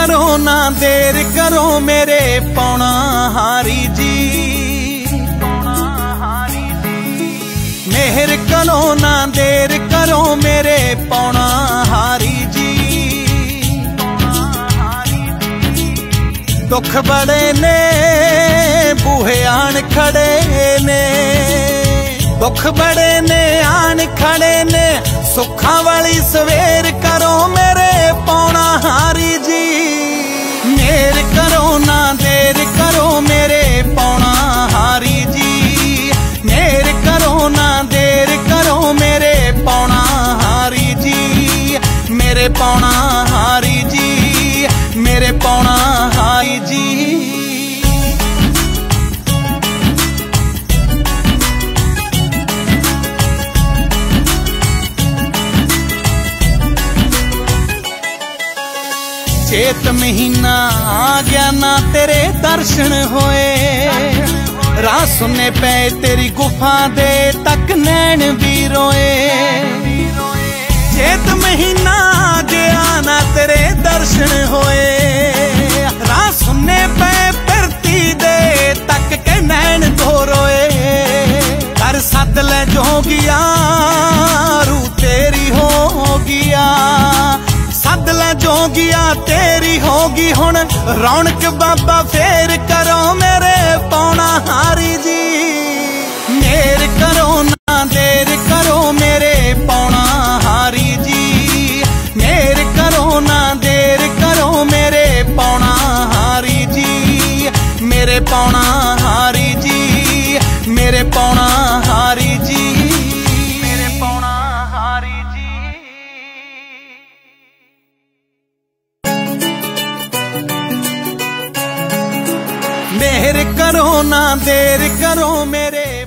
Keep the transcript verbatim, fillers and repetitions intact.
करो ना देर करो मेरे पौना हारी जी, मेहर करो ना देर करो मेरे पौना हारी जी। दुख बड़े ने बूहे आन खड़े ने, दुख बड़े ने आन खड़े ने, सुखा वाली सवेर करो मेरे पौना हारी जी। मेर करो ना देर करो मेरे पौना हारी जी, मेर करो ना देर करो मेरे पौना हारी जी, मेरे पौना हारी जी, मेरे पौना हारी जी। चेत महीना आ गया ना तेरे दर्शन होए, राह सुनने पे तेरी गुफा दे तक नैन भी रोए। चेत महीना आ गया ना तेरे दर्शन होए, राह सुनने पे फिरती दे तक के नैन दो रोए। कर सद ले जोगिया रू तेरी हो गया, सद ले जोगिया तेरी होगी हुण रौनक बाबा फेर करो मेरे पौना हारी जी। मेर करो ना देर करो मेरे पौना हारी जी, मेर करो ना देर करो मेरे पौना हारी जी, मेरे पौना हारी जी, मेरे पौना हारी जी, मेरे पौना हारी जी। मेहर करो ना देर करो मेरे